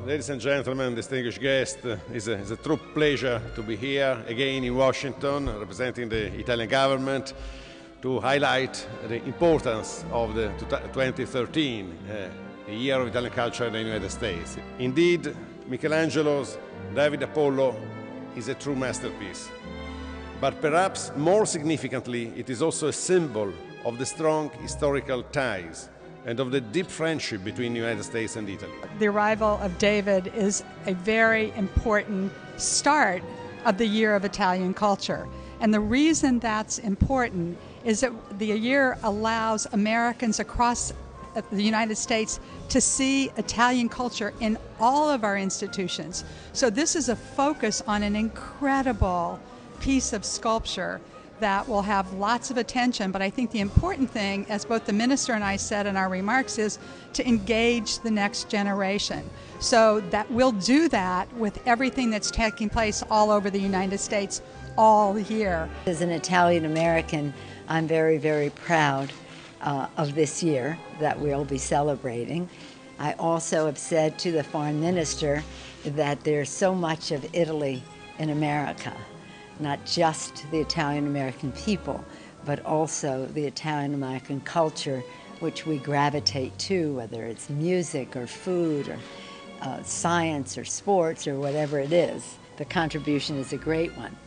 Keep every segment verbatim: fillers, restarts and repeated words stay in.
ladies and gentlemen, distinguished guests, it's a, it's a true pleasure to be here again in Washington, representing the Italian government, to highlight the importance of the twenty thirteen, uh, the Year of Italian Culture in the United States. Indeed, Michelangelo's David Apollo is a true masterpiece. But perhaps more significantly, it is also a symbol of the strong historical ties and of the deep friendship between the United States and Italy. The arrival of David is a very important start of the Year of Italian Culture. And the reason that's important is that the year allows Americans across the United States to see Italian culture in all of our institutions. So this is a focus on an incredible piece of sculpture that will have lots of attention, but I think the important thing, as both the minister and I said in our remarks, is to engage the next generation. So that we'll do that with everything that's taking place all over the United States all year. As an Italian American, I'm very, very proud uh, of this year that we'll be celebrating. I also have said to the foreign minister that there's so much of Italy in America. Not just the Italian-American people, but also the Italian-American culture, which we gravitate to, whether it's music or food or uh, science or sports or whatever it is. The contribution is a great one.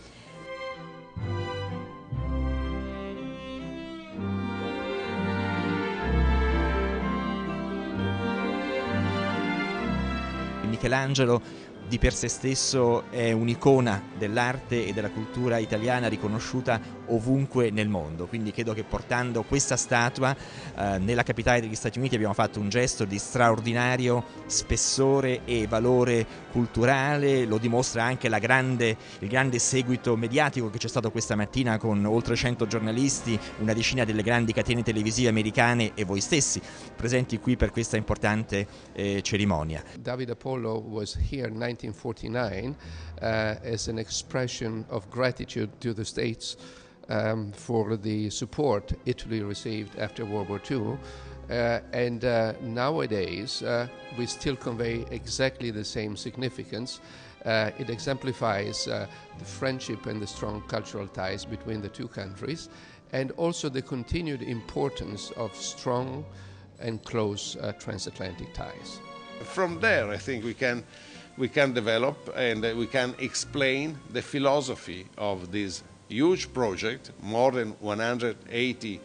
Michelangelo di per sé stesso è un'icona dell'arte e della cultura italiana riconosciuta ovunque nel mondo, quindi credo che portando questa statua eh, nella capitale degli Stati Uniti abbiamo fatto un gesto di straordinario spessore e valore culturale. Lo dimostra anche la grande, il grande seguito mediatico che c'è stato questa mattina, con oltre cento giornalisti, una decina delle grandi catene televisive americane e voi stessi presenti qui per questa importante eh, cerimonia. David Apollo was here in nineteen forty-nine uh, as an expression of gratitude to the States um, for the support Italy received after World War Two. Uh, and uh, nowadays uh, we still convey exactly the same significance. Uh, it exemplifies uh, the friendship and the strong cultural ties between the two countries, and also the continued importance of strong and close uh, transatlantic ties. From there, I think we can we can develop and we can explain the philosophy of this huge project, more than one hundred eighty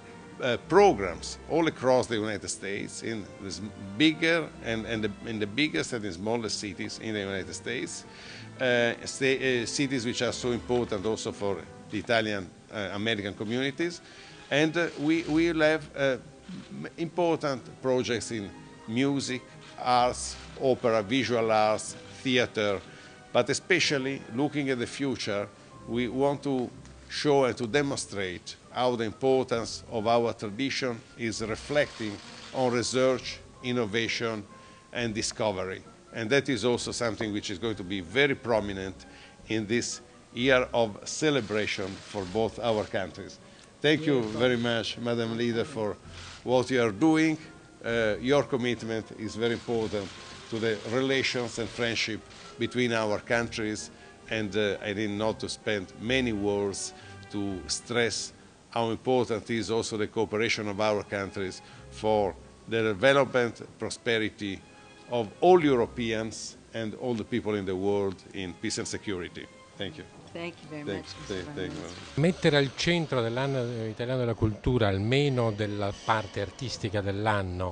uh, programs all across the United States, in this bigger and, and the, in the biggest and the smallest cities in the United States, uh, sta uh, cities which are so important also for the Italian uh, American communities. And uh, we will have uh, important projects in music, arts, opera, visual arts, theater, but especially looking at the future, we want to show and to demonstrate how the importance of our tradition is reflecting on research, innovation, and discovery. And that is also something which is going to be very prominent in this year of celebration for both our countries. Thank you very much, Madam Leader, for what you are doing. Uh, your commitment is very important to the relations and friendship between our countries, and uh, I need not to spend many words to stress how important is also the cooperation of our countries for the development, prosperity of all Europeans and all the people in the world in peace and security. Thank you. Thank you very Thank, much. thank, thank you. Mettere al centro dell'anno italiano della cultura, almeno della parte artistica dell'anno,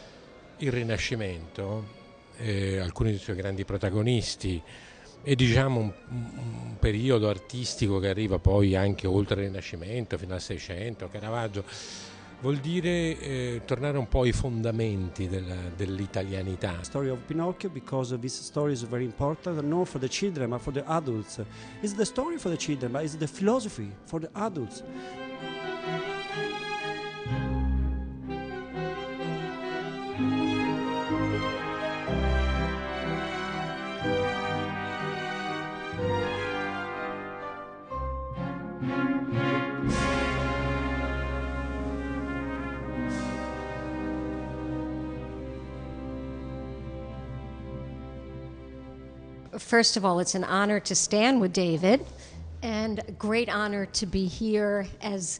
il Rinascimento, eh, alcuni dei suoi grandi protagonisti, e diciamo un, un periodo artistico che arriva poi anche oltre il Rinascimento, fino al Seicento, Caravaggio, vuol dire eh, tornare un po' ai fondamenti dell'italianità. The story of Pinocchio, because this story is very important, not for the children but for the adults. It's the story for the children, but it's the philosophy for the adults. First of all, it's an honor to stand with David, and a great honor to be here as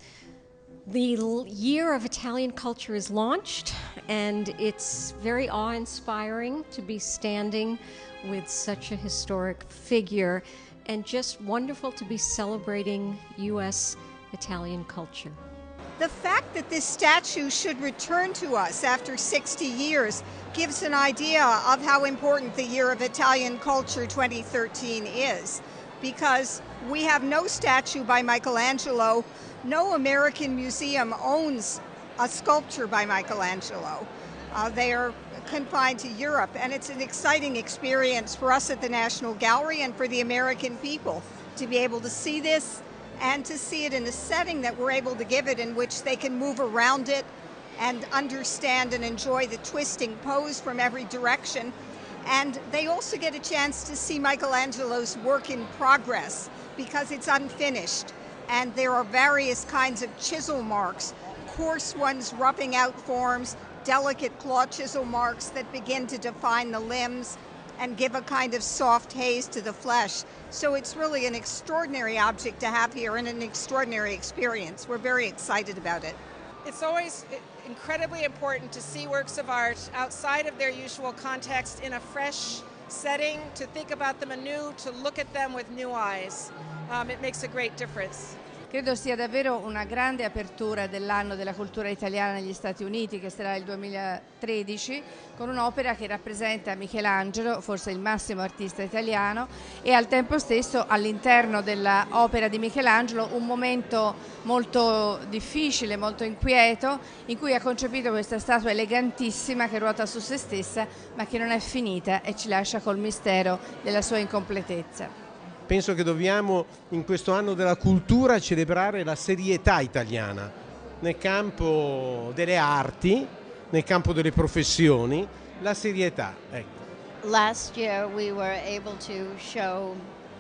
the Year of Italian Culture is launched, and it's very awe-inspiring to be standing with such a historic figure, and just wonderful to be celebrating U S Italian culture. The fact that this statue should return to us after sixty years gives an idea of how important the Year of Italian Culture twenty thirteen is, because we have no statue by Michelangelo. No American museum owns a sculpture by Michelangelo. Uh, they are confined to Europe, and it's an exciting experience for us at the National Gallery and for the American people to be able to see this and to see it in a setting that we're able to give it, in which they can move around it and understand and enjoy the twisting pose from every direction. And they also get a chance to see Michelangelo's work in progress, because it's unfinished. And there are various kinds of chisel marks, coarse ones roughing out forms, delicate claw chisel marks that begin to define the limbs and give a kind of soft haze to the flesh. So it's really an extraordinary object to have here and an extraordinary experience. We're very excited about it. It's always incredibly important to see works of art outside of their usual context in a fresh setting, to think about them anew, to look at them with new eyes. Um, it makes a great difference. Credo sia davvero una grande apertura dell'anno della cultura italiana negli Stati Uniti, che sarà il duemilatredici, con un'opera che rappresenta Michelangelo, forse il massimo artista italiano, e al tempo stesso all'interno dell'opera di Michelangelo un momento molto difficile, molto inquieto, in cui ha concepito questa statua elegantissima che ruota su se stessa, ma che non è finita e ci lascia col mistero della sua incompletezza. Penso che dobbiamo in questo anno della cultura celebrare la serietà italiana nel campo delle arti, nel campo delle professioni, la serietà. Ecco. Last year we were able to show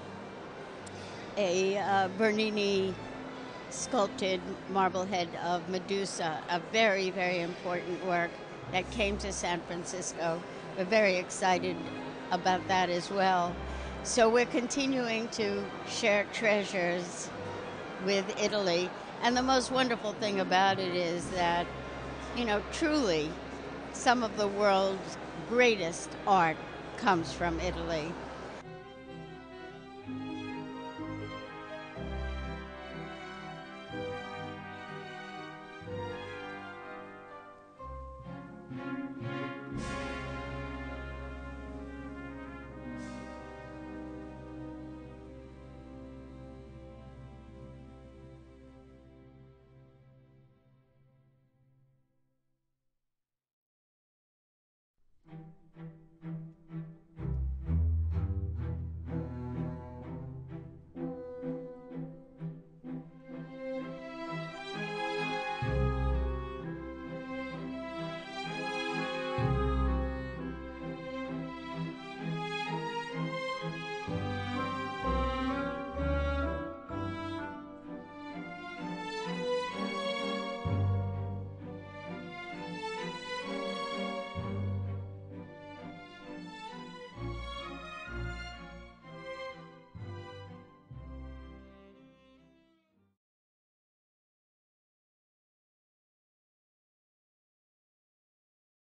a uh, Bernini sculpted marble head of Medusa, a very, very important work that came to San Francisco. We're very excited about that as well. So we're continuing to share treasures with Italy. And the most wonderful thing about it is that, you know, truly some of the world's greatest art comes from Italy.